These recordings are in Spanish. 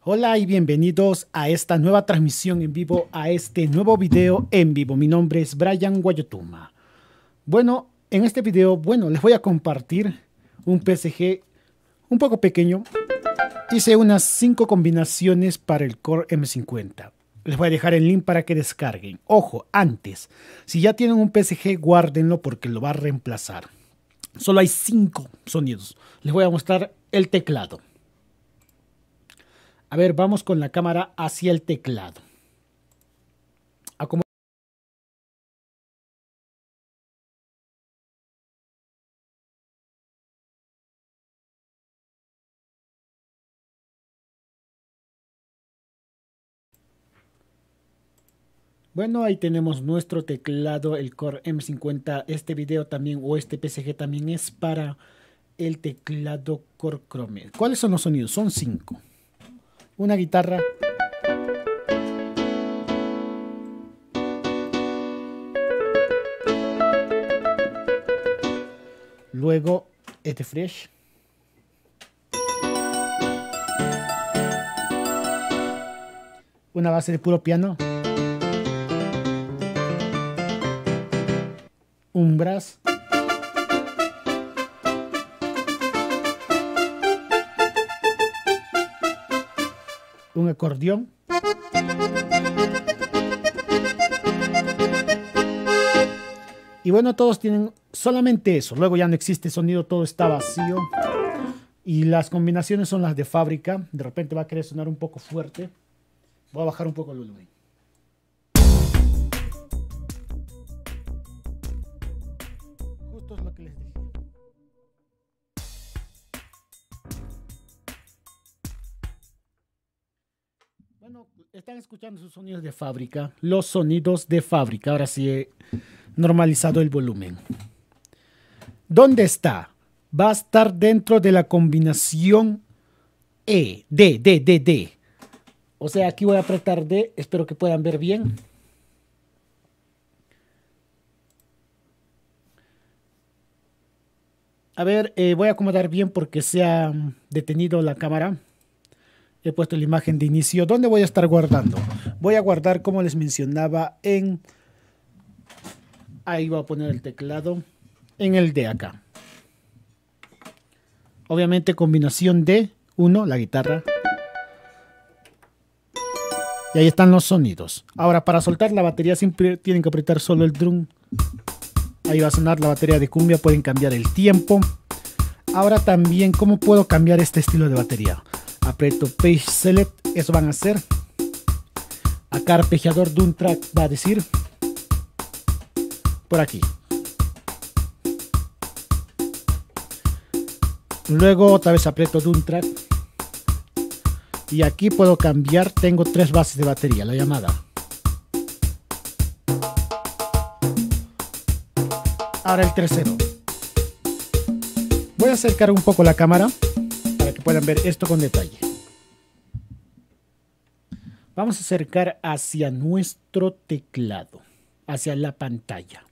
Hola y bienvenidos a esta nueva transmisión en vivo, a este nuevo video en vivo. Mi nombre es Brian Guayotuma. Bueno, en este video, les voy a compartir un PSG un poco pequeño. Hice unas 5 combinaciones para el Core M50. Les voy a dejar el link para que descarguen. Ojo, antes, si ya tienen un PSG, guárdenlo porque lo va a reemplazar. Solo hay 5 sonidos. Les voy a mostrar el teclado. A ver, vamos con la cámara hacia el teclado. Bueno, ahí tenemos nuestro teclado, el Core M50. Este video también, o este PSG también es para el teclado Core Chrome. ¿Cuáles son los sonidos? Son 5. Una guitarra. Luego, este fresh. Una base de puro piano. Un brass. Un acordeón. Y bueno, todos tienen solamente eso. Luego ya no existe sonido, todo está vacío. Y las combinaciones son las de fábrica. De repente va a querer sonar un poco fuerte. Voy a bajar un poco el volumen. Justo es lo que les dije. Bueno, están escuchando sus sonidos de fábrica. Los sonidos de fábrica. Ahora sí he normalizado el volumen. ¿Dónde está? Va a estar dentro de la combinación E, D. O sea, aquí voy a apretar D. Espero que puedan ver bien. A ver, voy a acomodar bien porque se ha detenido la cámara. He puesto la imagen de inicio. ¿Dónde voy a estar guardando? Voy a guardar, como les mencionaba, en... Ahí voy a poner el teclado. En el D acá. Obviamente combinación D. 1, la guitarra. Y ahí están los sonidos. Ahora, para soltar la batería siempre tienen que apretar solo el drum. Ahí va a sonar la batería de cumbia. Pueden cambiar el tiempo. Ahora también, ¿cómo puedo cambiar este estilo de batería? Aprieto Page Select. Eso van a hacer. Acá arpegiador de un track va a decir. Por aquí. Luego otra vez aprieto de un track. Y aquí puedo cambiar. Tengo 3 bases de batería. La llamada. Ahora el tercero. Voy a acercar un poco la cámara para que puedan ver esto con detalle. Vamos a acercar hacia nuestro teclado, hacia la pantalla.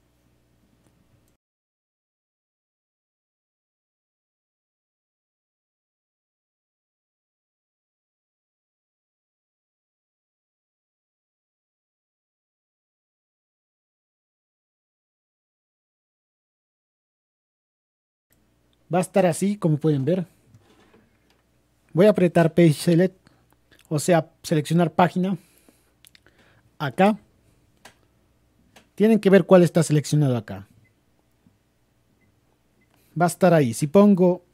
Va a estar así, como pueden ver. Voy a apretar Page Select, o sea, seleccionar página. Acá. Tienen que ver cuál está seleccionado acá. Va a estar ahí. Si pongo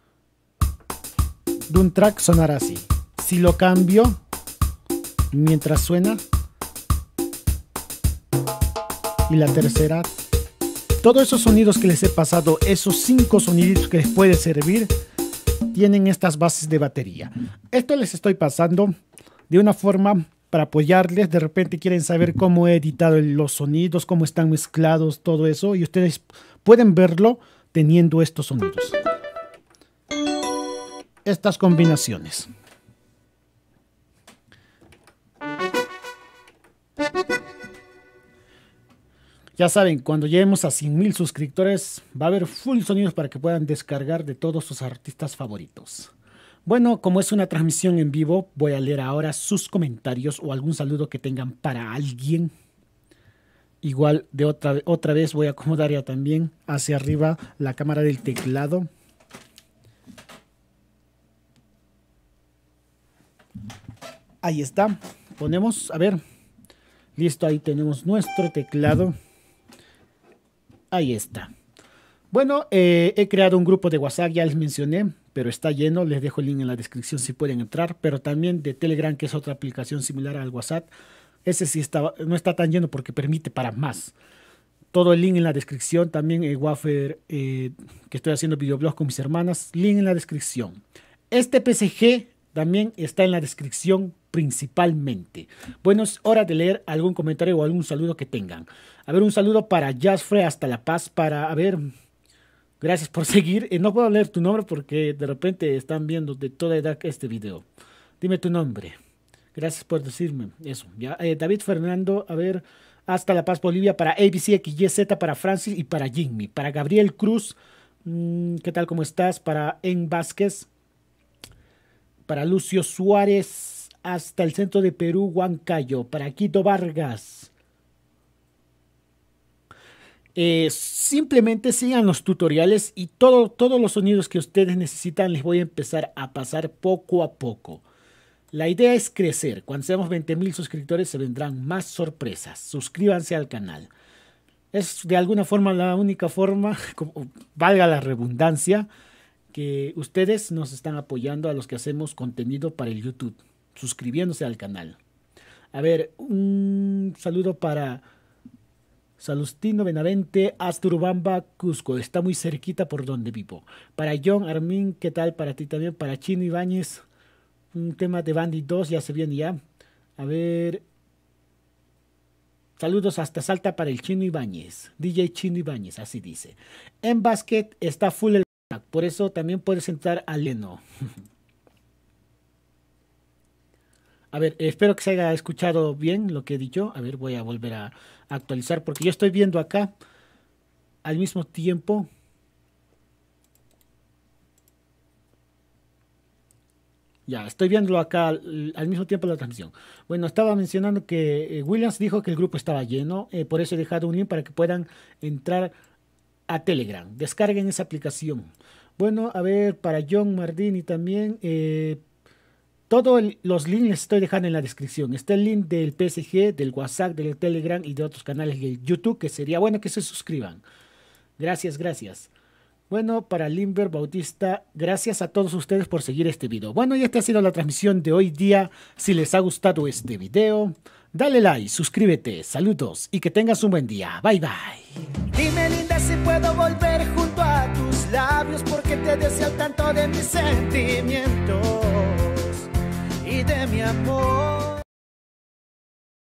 de un track, sonará así. Si lo cambio, mientras suena. Y la tercera. Todos esos sonidos que les he pasado, esos 5 soniditos que les puede servir, tienen estas bases de batería. Esto les estoy pasando de una forma para apoyarles. De repente quieren saber cómo he editado los sonidos, cómo están mezclados, todo eso. Y ustedes pueden verlo teniendo estos sonidos. Estas combinaciones. Ya saben, cuando lleguemos a 100,000 suscriptores va a haber full sonidos para que puedan descargar de todos sus artistas favoritos. Bueno, como es una transmisión en vivo, voy a leer ahora sus comentarios o algún saludo que tengan para alguien. Igual de otra vez voy a acomodar ya también hacia arriba la cámara del teclado. Ahí está. Ponemos, a ver. Listo, ahí tenemos nuestro teclado. Ahí está. Bueno, he creado un grupo de WhatsApp, ya les mencioné, pero está lleno. Les dejo el link en la descripción si pueden entrar. Pero también de Telegram, que es otra aplicación similar al WhatsApp. Ese sí no está tan lleno porque permite para más. Todo el link en la descripción. También Wafer, que estoy haciendo videoblogs con mis hermanas. Link en la descripción. Este PSG también está en la descripción principalmente. Bueno, es hora de leer algún comentario o algún saludo que tengan. A ver, un saludo para Jasfre hasta La Paz. A ver, gracias por seguir. No puedo leer tu nombre porque de repente están viendo de toda edad este video. Dime tu nombre. Gracias por decirme eso. ¿Ya? David Fernando, a ver, hasta La Paz, Bolivia, para ABCXYZ, para Francis y para Jimmy. Para Gabriel Cruz, ¿qué tal? ¿Cómo estás? Para En Vázquez. Para Lucio Suárez, hasta el centro de Perú, Huancayo. Para Quito Vargas. Simplemente sigan los tutoriales y todos los sonidos que ustedes necesitan les voy a empezar a pasar poco a poco. La idea es crecer. Cuando seamos 20.000 suscriptores se vendrán más sorpresas. Suscríbanse al canal. Es de alguna forma la única forma, valga la redundancia, que ustedes nos están apoyando a los que hacemos contenido para el YouTube, suscribiéndose al canal. A ver, un saludo para Salustino Benavente, Asturubamba, Cusco. Está muy cerquita por donde vivo. Para John Armin, ¿qué tal? Para ti también. Para Chino Ibáñez. Un tema de Bandit 2, ya se viene ya. A ver. Saludos hasta Salta para el Chino Ibáñez. DJ Chino Ibáñez, así dice. En Basket está full el... Por eso también puedes entrar a Leno. A ver, espero que se haya escuchado bien lo que he dicho. A ver, voy a volver a actualizar porque yo estoy viendo acá al mismo tiempo. Ya, estoy viéndolo acá al mismo tiempo la transmisión. Bueno, estaba mencionando que Williams dijo que el grupo estaba lleno, por eso he dejado un link para que puedan entrar a Telegram. Descarguen esa aplicación. Bueno, a ver, para John Mardini también, todos los links les estoy dejando en la descripción. Está el link del PSG, del WhatsApp, del Telegram y de otros canales de YouTube, que sería bueno que se suscriban. Gracias, gracias. Bueno, para Limber Bautista, gracias a todos ustedes por seguir este video. Bueno, y esta ha sido la transmisión de hoy día. Si les ha gustado este video, dale like, suscríbete, saludos y que tengas un buen día. Bye, bye. Dime, linda, si puedo volver junto a tus labios, porque te deseo tanto de mis sentimientos y de mi amor.